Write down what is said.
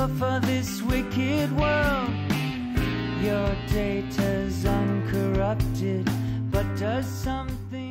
cure for this wicked world. Your data's uncorrupted, but does something